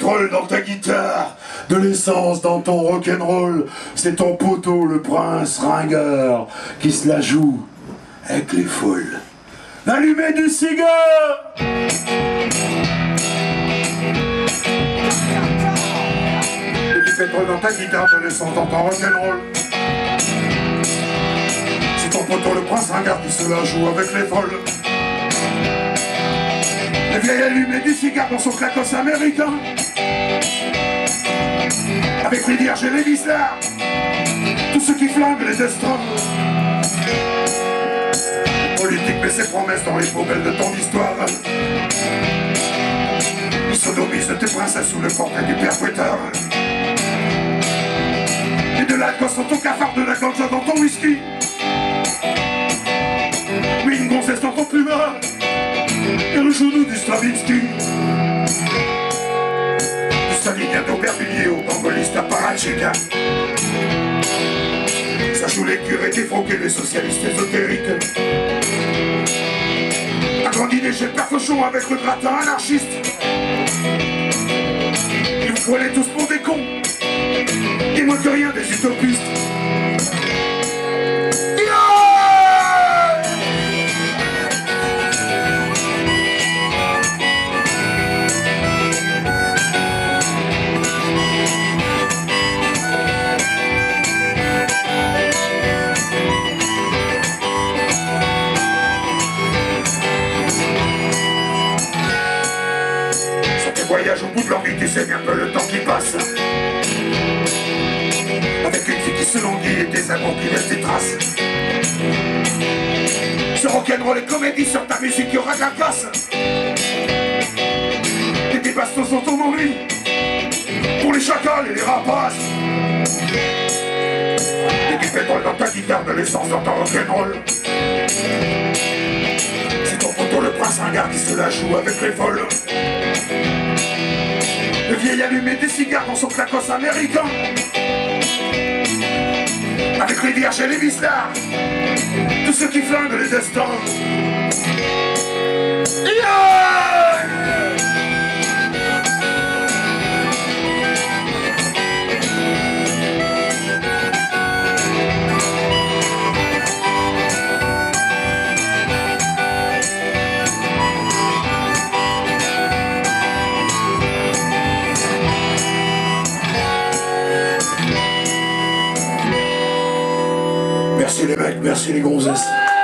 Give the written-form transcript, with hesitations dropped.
pétrole dans ta guitare, de l'essence dans ton rock'n'roll. C'est ton poteau, le prince ringard, qui se la joue avec les foules. Allumez du cigare! Et du pétrole dans ta guitare, de l'essence dans ton rock'n'roll. C'est ton poteau, le prince ringard, qui se la joue avec les folles. Le vieil allumé du cigare dans son clacos américain, avec les vierges et les vislards, tous ceux qui flinguent les destins. Politique met ses promesses dans les poubelles de ton histoire. Il sodomise tes princesses sous le portrait du père fouettard. Et de l'alcool dans ton cafard, de la ganja dans ton whisky. Oui, une gonzesse dans ton plumard et le genou du Stravinsky. Du stalinien d'Aubervilliers au congoliste apparatchika. Ça joue les curés défroqués, les socialistes ésotériques. Un grand dîner chez le père Cochon avec le gratin anarchiste. Et vous prenez tous pour des cons, et moins que rien des utopistes. Voyage au bout de leur vie, tu sais bien peu le temps qui passe. Avec une fille qui se languit et des amants qui laissent des traces. Ce rock'n'roll et comédie sur ta musique, y aura de la place. Et des bastos sont ton ennui pour les chacals et les rapaces. Et du pétrole dans ta guitare, de l'essence dans ton rock'n'roll. C'est ton poteau, le prince ringard, qui se la joue avec les folles. Le vieil allumé des cigares dans son clacos américain, avec les vierges et les vislards, tous ceux qui flinguent les destins. Merci les mecs, merci les gonzesses.